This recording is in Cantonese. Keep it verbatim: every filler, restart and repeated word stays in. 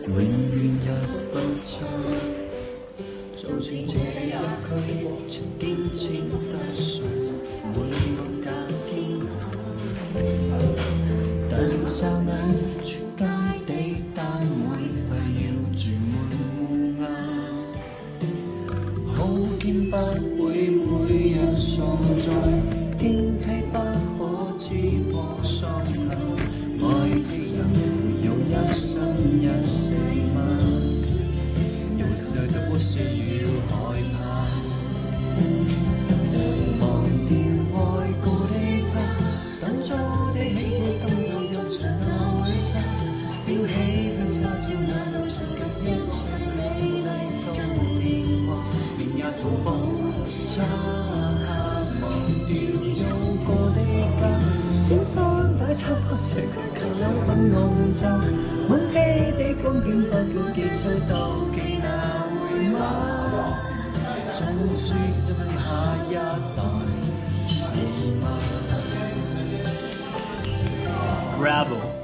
永遠入不出。就算這一區曾經簽得信，每個假天但霎眼全街地單位費要住滿烏鴉，好見不會每日喪在天梯不可知破傷口，愛的人沒有一生一世嗎？有的的不是要害怕，忘掉愛過的他，當初的喜歡都有人曾愛他，飆起婚紗照那度曾經一切美麗都變化，連也逃步差下忘掉有過的他，小裝擺餐拍斜佢求有粉紅茶，溫馨的風景不管結束妒忌那回嗎？總說對下一代是嗎 ？Bravo。